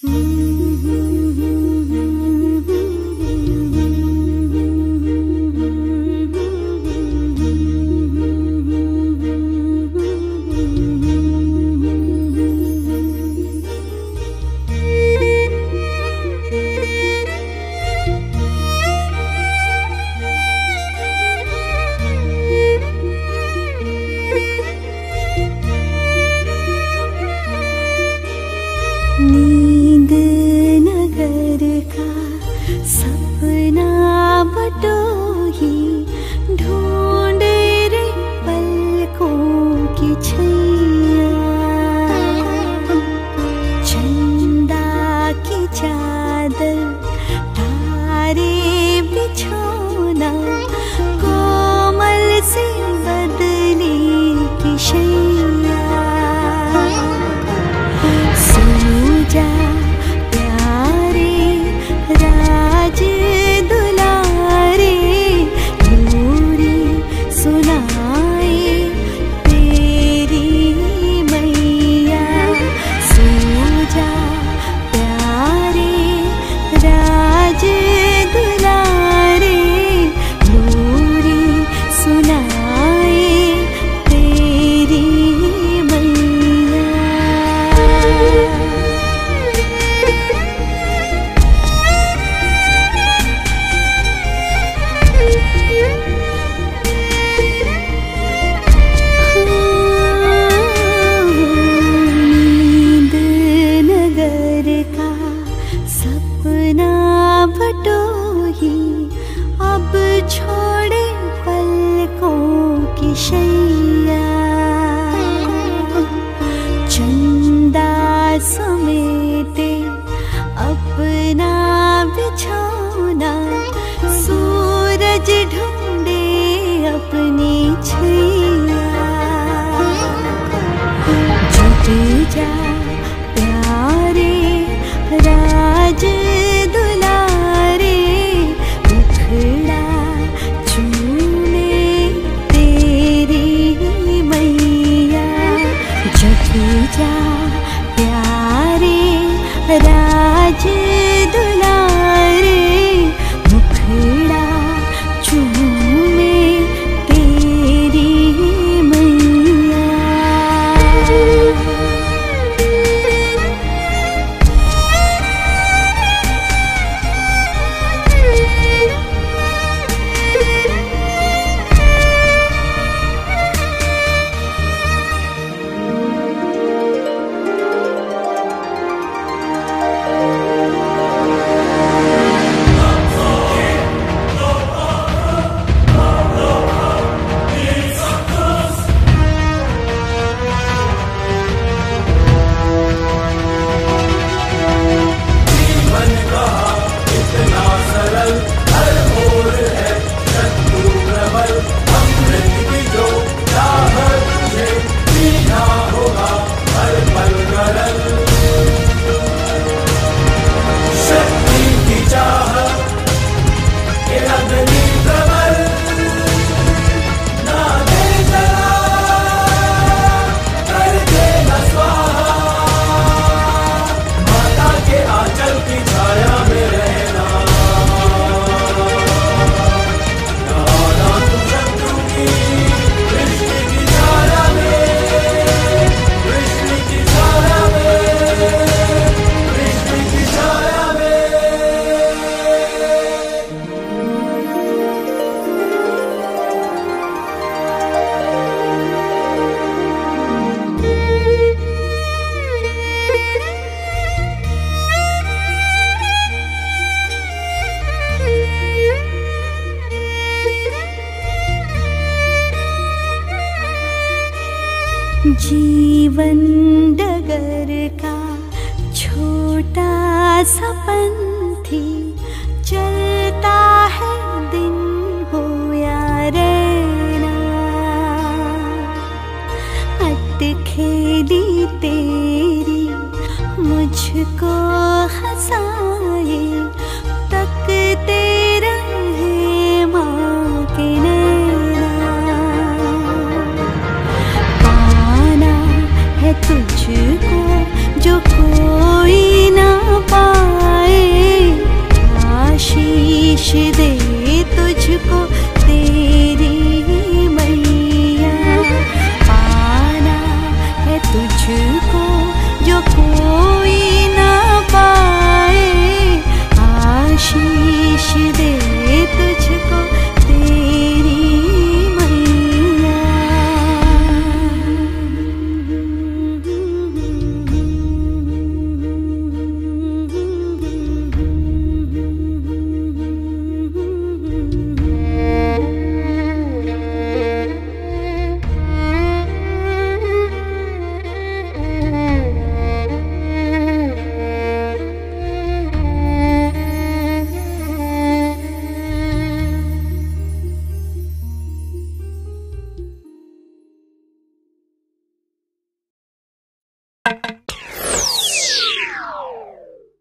नींद नगर का सपना बटोही ढूंढे रे पलकों की छैया। चंदा की चादर तारे बिछोना कोमल से बदली की शैया। जा प्यारे राज दुलारे लोरी सुनाए तेरी मैया। सो जा प्यारे राज दुलारे लोरी सुनाए तेरी मैया। बटोही अब छोड़े पलकों की शैया। चंदा समेटे अपना बिछौना सूरज ढूंढे अपनी छैया। जुट जा प्यारे राज दुलारे मुखड़ा चूमे तेरी मैया। जुट जा प्यारे राज दुलारे मुखड़ा चूमे तेरी मैया। जीवन डगर का छोटा सा पंथी चलता है दिन हो या रैना। अटखेली तेरी मुझको हंसाए तकते रहे माँ के नैना। पाना है तुझको जो कोई